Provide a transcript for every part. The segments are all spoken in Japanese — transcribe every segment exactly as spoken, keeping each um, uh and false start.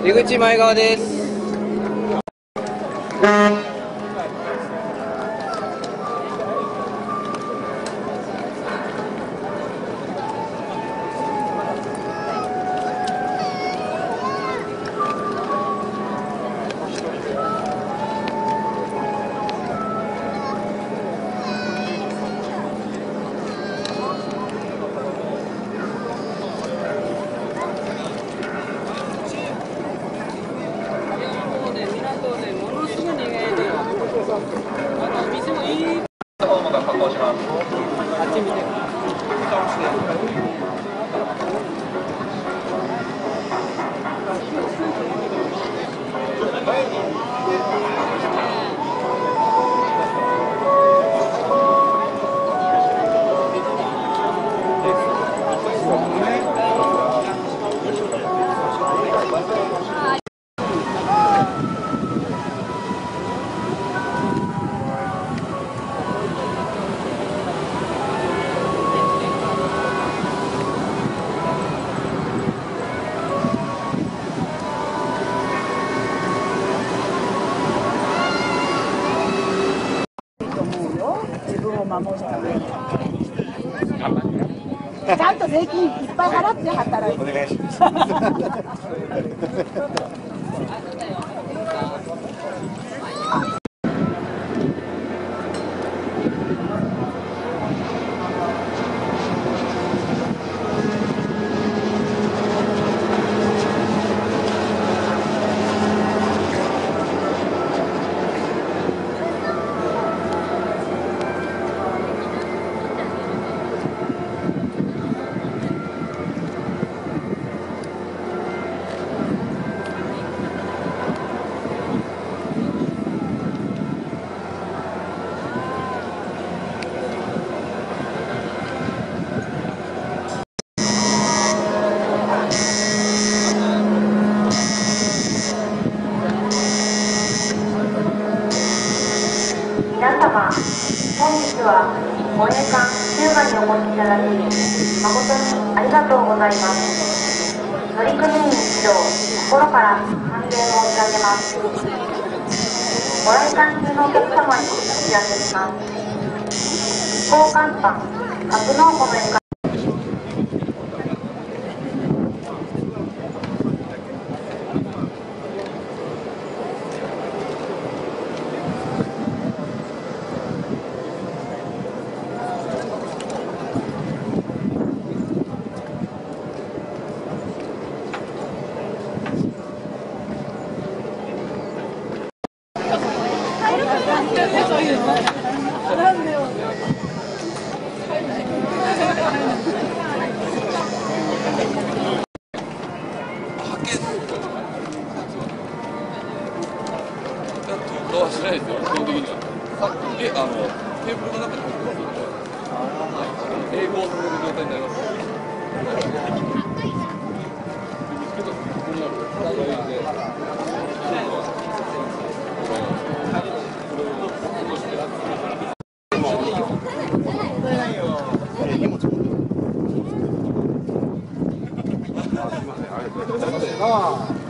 出口前側です。 守るためにちゃんと税金いっぱい払って働いてお願いします皆様、本日は護衛艦日向にお越しいただき誠にありがとうございます。乗組員一同心から歓迎申し上げます。ご来艦中のお客様にお知らせします。飛行甲板格納庫の駅はしないですよ、基本的には。え、あの、テーブルの中に入ってますので、英語をさせる状態になります。けど、ここにある、これで、ああ。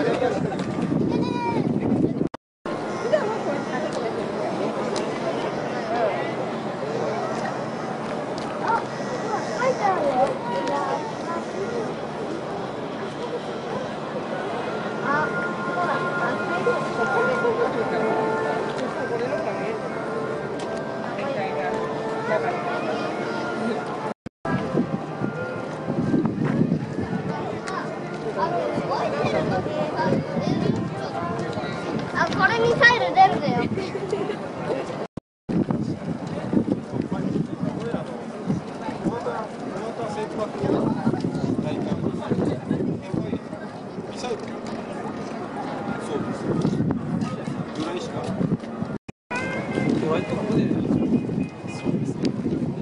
あ、これミサイル出るだよ。 ホワイトコーデ、そうですね。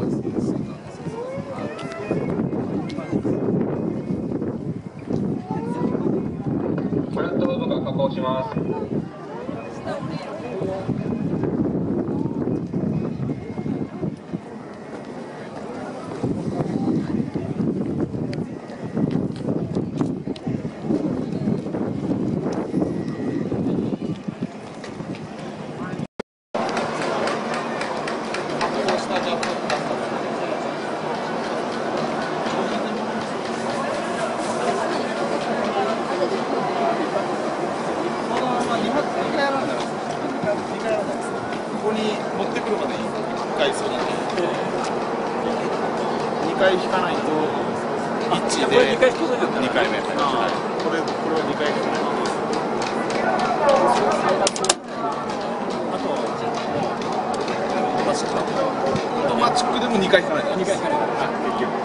じゃあここに持ってくるまでにいっかいそうなんでにかい引かないといちでにかいめ、はい、これこれはにかい引かないとあとオートマチックオートマチックでもにかい引かないとにかい引かないと結局。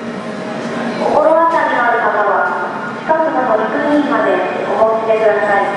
心当たりのある方は近くの乗組員までお申し出ください。